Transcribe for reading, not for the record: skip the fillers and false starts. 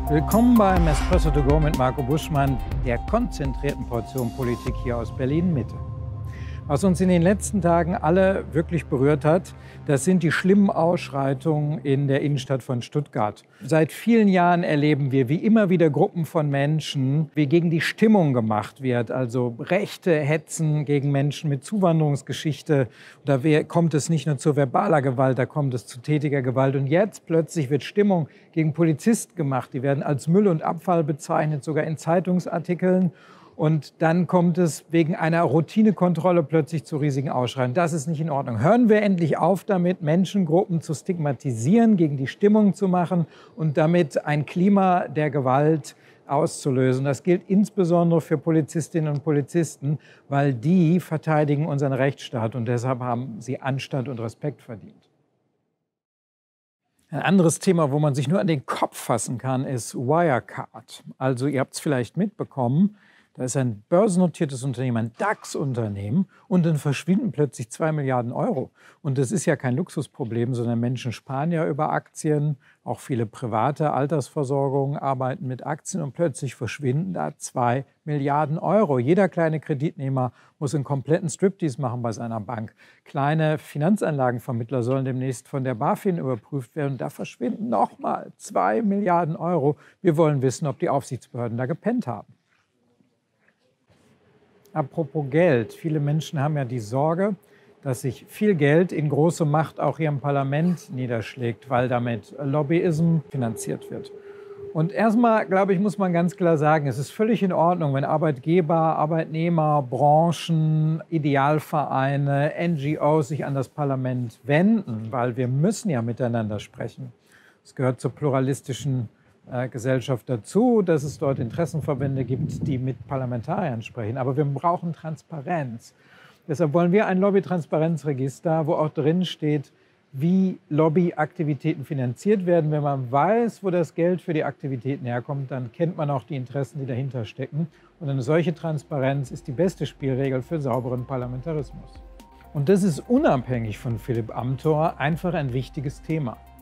Willkommen beim Espresso to go mit Marco Buschmann, der konzentrierten Portion Politik hier aus Berlin-Mitte. Was uns in den letzten Tagen alle wirklich berührt hat, das sind die schlimmen Ausschreitungen in der Innenstadt von Stuttgart. Seit vielen Jahren erleben wir, wie immer wieder Gruppen von Menschen, wie gegen die Stimmung gemacht wird. Also rechte Hetzen gegen Menschen mit Zuwanderungsgeschichte. Da kommt es nicht nur zu verbaler Gewalt, da kommt es zu tätiger Gewalt. Und jetzt plötzlich wird Stimmung gegen Polizisten gemacht. Die werden als Müll und Abfall bezeichnet, sogar in Zeitungsartikeln. Und dann kommt es wegen einer Routinekontrolle plötzlich zu riesigen Ausschreien. Das ist nicht in Ordnung. Hören wir endlich auf damit, Menschengruppen zu stigmatisieren, gegen die Stimmung zu machen und damit ein Klima der Gewalt auszulösen. Das gilt insbesondere für Polizistinnen und Polizisten, weil die verteidigen unseren Rechtsstaat und deshalb haben sie Anstand und Respekt verdient. Ein anderes Thema, wo man sich nur an den Kopf fassen kann, ist Wirecard. Also ihr habt es vielleicht mitbekommen, da ist ein börsennotiertes Unternehmen, ein DAX-Unternehmen und dann verschwinden plötzlich 2 Milliarden Euro. Und das ist ja kein Luxusproblem, sondern Menschen sparen ja über Aktien. Auch viele private Altersversorgungen arbeiten mit Aktien und plötzlich verschwinden da 2 Milliarden Euro. Jeder kleine Kreditnehmer muss einen kompletten Striptease machen bei seiner Bank. Kleine Finanzanlagenvermittler sollen demnächst von der BaFin überprüft werden. Da verschwinden nochmal 2 Milliarden Euro. Wir wollen wissen, ob die Aufsichtsbehörden da gepennt haben. Apropos Geld. Viele Menschen haben ja die Sorge, dass sich viel Geld in große Macht auch hier im Parlament niederschlägt, weil damit Lobbyism finanziert wird. Und erstmal, glaube ich, muss man ganz klar sagen, es ist völlig in Ordnung, wenn Arbeitgeber, Arbeitnehmer, Branchen, Idealvereine, NGOs sich an das Parlament wenden, weil wir müssen ja miteinander sprechen. Es gehört zur pluralistischen Gesellschaft dazu, dass es dort Interessenverbände gibt, die mit Parlamentariern sprechen. Aber wir brauchen Transparenz. Deshalb wollen wir ein Lobby-Transparenzregister, wo auch drin steht, wie Lobbyaktivitäten finanziert werden. Wenn man weiß, wo das Geld für die Aktivitäten herkommt, dann kennt man auch die Interessen, die dahinter stecken. Und eine solche Transparenz ist die beste Spielregel für sauberen Parlamentarismus. Und das ist unabhängig von Philipp Amthor einfach ein wichtiges Thema.